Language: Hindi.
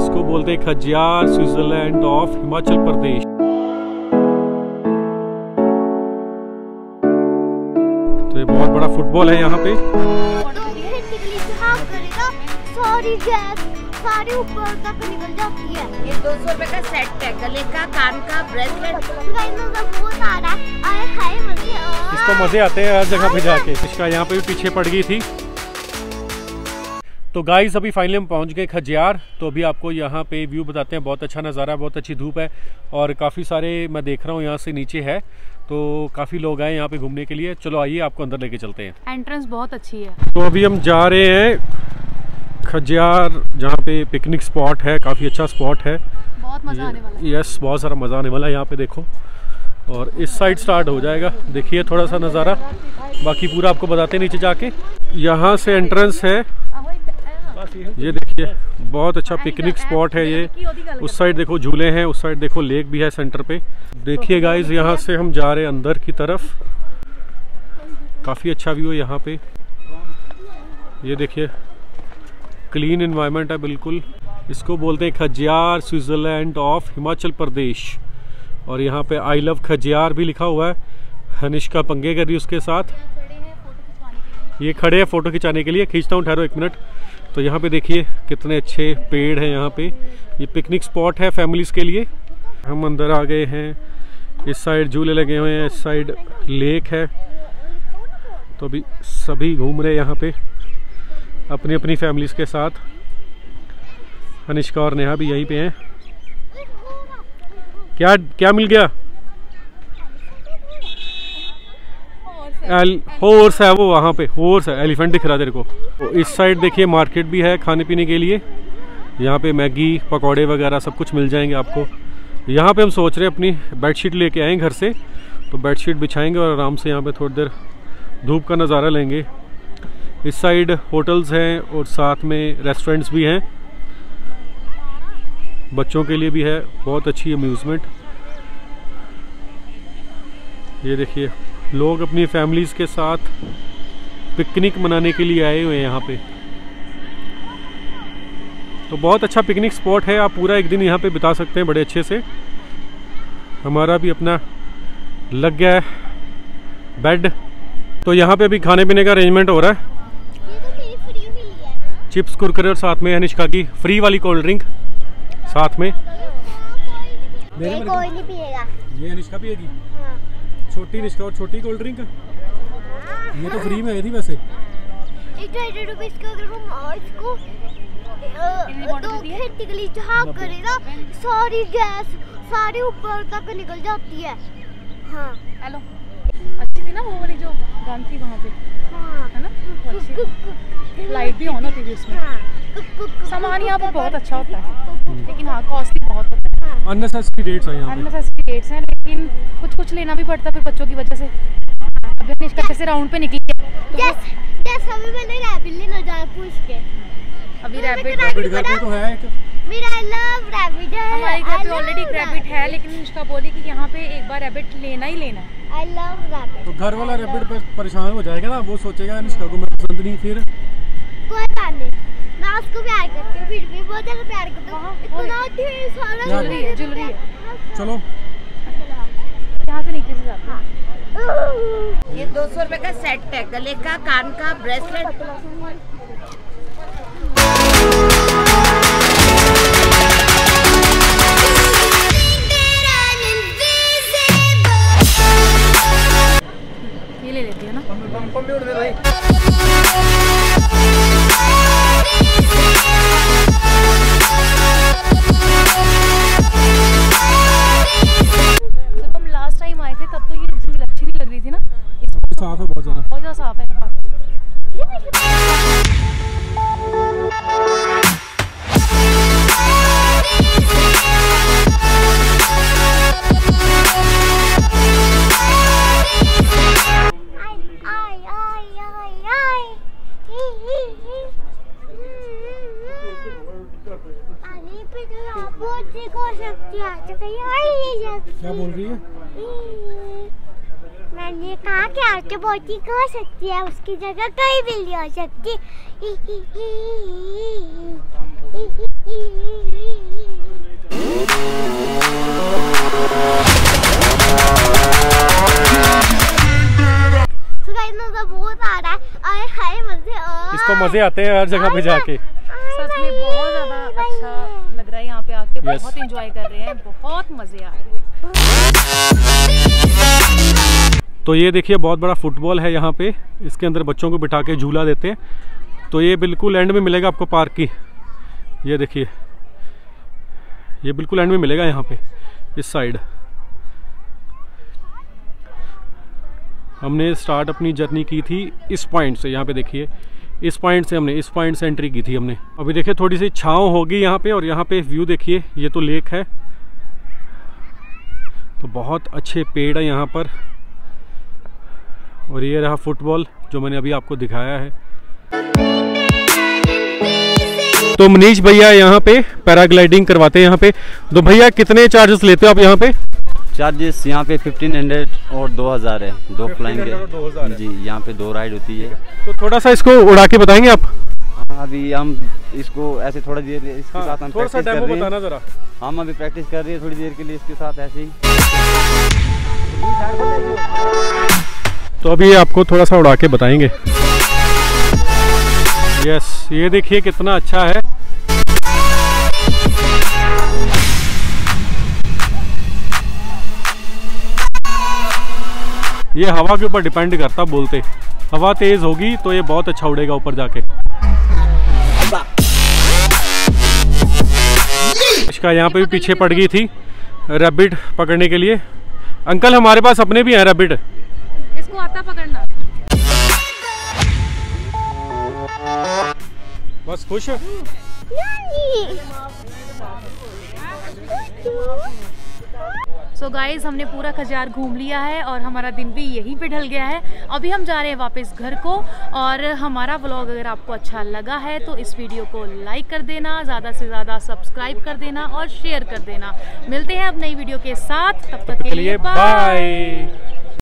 इसको बोलते हैं खजियार, स्विट्जरलैंड ऑफ हिमाचल प्रदेश। तो ये बहुत बड़ा फुटबॉल है यहाँ पे। सारी गैस सारी ऊपर तक निकल जाती है। ये 200 रुपए का सेट है, गले का, कान का, ब्रेसलेट। बहुत आ रहा है, इसको मजे आते हैं हर जगह पे जाके। इसका यहाँ पे भी पीछे पड़ गई थी। तो गाइस अभी फाइनली हम पहुँच गए खजियार। तो अभी आपको यहाँ पे व्यू बताते हैं। बहुत अच्छा नज़ारा, बहुत अच्छी धूप है और काफ़ी सारे मैं देख रहा हूँ यहाँ से नीचे है, तो काफ़ी लोग आए यहाँ पे घूमने के लिए। चलो आइए आपको अंदर लेके चलते हैं। एंट्रेंस बहुत अच्छी है। तो अभी हम जा रहे हैं खजियार, जहाँ पे पिकनिक स्पॉट है, काफ़ी अच्छा स्पॉट है। बहुत मज़ा आने वाला है। यस, बहुत सारा मज़ा आने वाला है यहाँ पे। देखो, और इस साइड स्टार्ट हो जाएगा, देखिए थोड़ा सा नज़ारा, बाकी पूरा आपको बताते हैं नीचे जाके। यहाँ से एंट्रेंस है, ये देखिए बहुत अच्छा पिकनिक स्पॉट है ये। उस साइड देखो झूले हैं, उस साइड देखो लेक भी है सेंटर पे। देखिए गाइस यहाँ से हम जा रहे हैं अंदर की तरफ। काफ़ी अच्छा व्यू है यहाँ पे, ये देखिए क्लीन एनवायरनमेंट है बिल्कुल। इसको बोलते हैं खजियार, स्विट्जरलैंड ऑफ हिमाचल प्रदेश। और यहाँ पे आई लव खजियार भी लिखा हुआ है। हनिष्का पंगे कर रही है उसके साथ। ये खड़े हैं फ़ोटो खिंचाने के लिए। खींचता हूँ, ठहरो एक मिनट। तो यहाँ पे देखिए कितने अच्छे पेड़ हैं यहाँ पे। ये पिकनिक स्पॉट है फैमिलीज़ के लिए। हम अंदर आ गए हैं। इस साइड झूले लगे हुए हैं, इस साइड लेक है। तो अभी सभी घूम रहे हैं यहाँ पे अपनी अपनी फैमिलीज़ के साथ। अनिष्का और नेहा भी यहीं पे हैं। क्या क्या मिल गया? हॉर्स है वो, वहाँ पे हॉर्स है, एलिफेंट दिख रहा है तेरे को। तो इस साइड देखिए मार्केट भी है खाने पीने के लिए। यहाँ पे मैगी, पकौड़े वगैरह सब कुछ मिल जाएंगे आपको। यहाँ पे हम सोच रहे हैं अपनी बेडशीट लेके आएँ घर से, तो बेडशीट बिछाएंगे और आराम से यहाँ पे थोड़ी देर धूप का नज़ारा लेंगे। इस साइड होटल्स हैं और साथ में रेस्टोरेंट्स भी हैं, बच्चों के लिए भी है, बहुत अच्छी अम्यूज़मेंट। ये देखिए लोग अपनी फैमिलीज़ के साथ पिकनिक मनाने के लिए आए हुए हैं यहाँ पे। तो बहुत अच्छा पिकनिक स्पॉट है, आप पूरा एक दिन यहाँ पे बिता सकते हैं बड़े अच्छे से। हमारा भी अपना लग गया है बेड। तो यहाँ पे अभी खाने पीने का अरेंजमेंट हो रहा है। चिप्स, कुरकुरे और साथ में अनिष्का की फ्री वाली कोल्ड ड्रिंक साथ में। कोई नहीं पिएगा। ये अनिष्का पिएगी। हाँ। छोटी अनिष्का और छोटी कोल्ड ड्रिंक। ये तो फ्री में आई थी वैसे। 80 रुपीस का अगर हम इसको 2 घंटे के लिए झाँक करेगा, सारी गैस सारी ऊपर तक निकल जाती है। हाँ हेलो, अच्छी थी ना वो वाली जो गन थी वहाँ पे। हाँ है ना, लाइट भी ऑन होती थी उसमें। सामान यहाँ पे बहुत अच्छा होता है, लेकिन हाँ कॉस्टली बहुत होता है। अननेसेसरी रेट्स हैं यहाँ पे। अननेसेसरी रेट्स हैं, लेकिन कुछ कुछ लेना भी पड़ता है फिर बच्चों की वजह से। अभी अनिष्का कैसे राउंड पे निकली है, जैसे अभी मैंने रैबिट लेना जाना पूछ के। अभी रैबिट घर पे तो है एक। मेरा लव रैबिट है। हमारे घर पे ऑलरेडी एक रैबिट है, लेकिन अनिष्का बोली कि यहाँ पे एक बार रैबिट लेना ही लेना है। I love rabbit. तो घर वाला रैबिट पर परेशान हो जाएगा ना, वो सोचेगा अनिष्का को मैं पसंद नहीं। फिर कोई बात नहीं, मैं उसको प्यार करती हूँ, फिर भी बहुत ज़्यादा प्यार करती हूँ। इतना ढेर सारा ज्वेलरी है। चलो यहाँ से नीचे से जाते हैं। ये 200 रुपए का सेट है, गले का, कान का, ब्रेसलेट। ये ले लेती है ना। जब हम लास्ट टाइम आए थे तब तो ये झील अच्छी नहीं लग रही थी ना। साफ है, बहुत ज़्यादा साफ है। क्या बोल रही है? मैंने कहा कि आटे बोटी हो सकती है, उसकी जगह कई बिल्ली हो सकती। इसको मजे आते हैं हर जगह पे जाके। सच में बहुत ज़्यादा अच्छा लग रहा है यहाँ पे आके। बहुत एंजॉय कर रहे हैं, बहुत मजे आ रहे हैं। तो ये देखिए बहुत बड़ा फुटबॉल है यहाँ पे, इसके अंदर बच्चों को बिठा के झूला देते हैं। तो ये बिल्कुल एंड में मिलेगा आपको पार्क की। ये देखिए ये बिल्कुल एंड में मिलेगा यहाँ पे इस साइड। हमने स्टार्ट अपनी जर्नी की थी इस पॉइंट से, यहाँ पे देखिए इस पॉइंट से हमने इस पॉइंट से एंट्री की थी हमने। अभी देखिए थोड़ी सी छाँव होगी यहाँ पे, और यहाँ पे व्यू देखिए, ये तो लेक है। तो बहुत अच्छे पेड़ है यहाँ पर, और ये रहा फुटबॉल जो मैंने अभी आपको दिखाया है। तो मनीष भैया यहाँ पे पैराग्लाइडिंग करवाते हैं यहाँ पे। तो भैया कितने चार्जेस लेते हो आप यहाँ पे? चार्जेस यहाँ पे 1500 और 2000 है, दो फ्लाइंग जी। यहाँ पे 2 राइड होती है। तो थोड़ा सा इसको उड़ा के बताएंगे आप? हाँ, अभी हम इसको ऐसे थोड़ा देर इसके साथ हम थोड़ा सा डेमो बताना जरा। हम अभी प्रैक्टिस कर रहे हैं थोड़ी देर के लिए इसके साथ ऐसे ही। तो अभी आपको थोड़ा सा उड़ा के बताएंगे। यस, ये देखिए कितना अच्छा है। ये हवा के ऊपर डिपेंड करता, बोलते हवा तेज होगी तो ये बहुत अच्छा उड़ेगा ऊपर जाके। इसका यहाँ पे भी पीछे पड़ गई थी रैबिट पकड़ने के लिए। अंकल हमारे पास अपने भी हैं रैबिट, इसको आता पकड़ना। बस खुश। सो गाइज हमने पूरा खजियार घूम लिया है और हमारा दिन भी यहीं पे ढल गया है। अभी हम जा रहे हैं वापस घर को। और हमारा व्लॉग अगर आपको अच्छा लगा है तो इस वीडियो को लाइक कर देना, ज़्यादा से ज़्यादा सब्सक्राइब कर देना और शेयर कर देना। मिलते हैं अब नई वीडियो के साथ, तब तक के लिए बाय।